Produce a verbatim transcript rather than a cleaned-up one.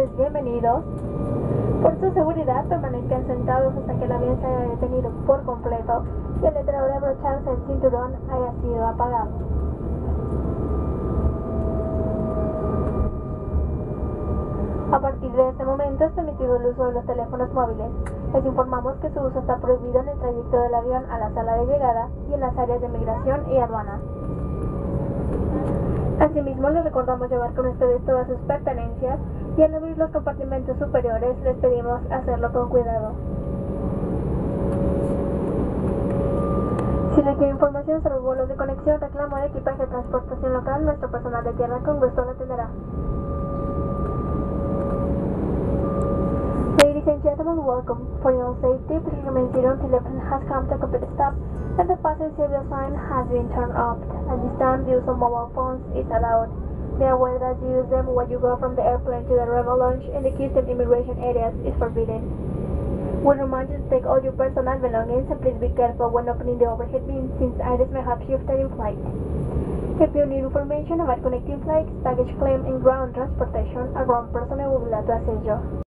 ustedes bienvenidos. Por su seguridad, permanezcan sentados hasta que el avión se haya detenido por completo y el letrero de abrocharse el cinturón haya sido apagado. A partir de este momento es permitido el uso de los teléfonos móviles. Les informamos que su uso está prohibido en el trayecto del avión a la sala de llegada y en las áreas de migración y aduana. Asimismo, les recordamos llevar con ustedes todas sus pertenencias y al abrir los compartimentos superiores les pedimos hacerlo con cuidado. Si requiere información sobre vuelos de conexión, reclamo de equipaje de transportación local, nuestro personal de tierra con gusto lo atenderá. Ladies and gentlemen, welcome. For your safety, please remain seated until the airplane has come to a complete stop and the passenger sign has been turned off. At this time, the use of mobile phones is allowed. Be aware that you use them when you go from the airplane to the arrival lounge in the custom immigration areas is forbidden. We remind you to take all your personal belongings and please be careful when opening the overhead bin since items may have shifted in flight. If you need information about connecting flights, baggage claim and ground transportation, a ground personnel will be glad to assist you.